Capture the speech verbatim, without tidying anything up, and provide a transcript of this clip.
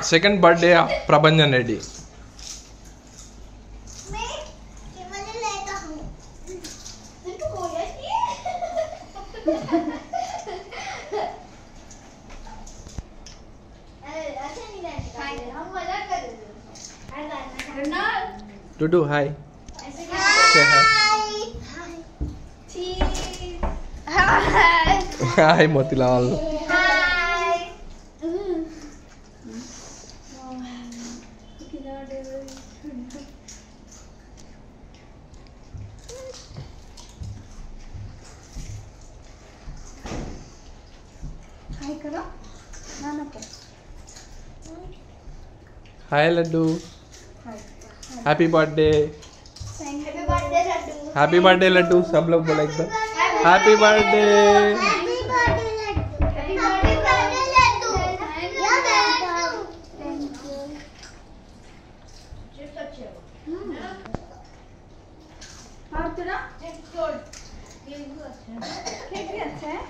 second birthday of Prabhanjan Reddy. Dudu, hi. Say hi. Hi, Motilal. Hi, Laddu. Happy birthday. Happy birthday, Laddu. Happy birthday, Laddu. सब लोग बोला एक बार. Happy birthday. Happy birthday, Laddu. Happy birthday, Laddu. Yeah, Laddu. Thank you. Just touch it. Hmm. और तेरा? एक छोड़. ये भी अच्छा है. ये भी अच्छा है.